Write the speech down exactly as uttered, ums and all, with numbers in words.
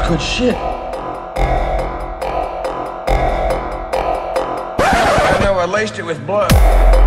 Good shit. I know I laced it with blood.